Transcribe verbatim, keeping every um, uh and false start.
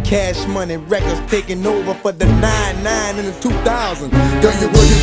Cash Money Records taking over for the nine nine in the two thousands. Girl, you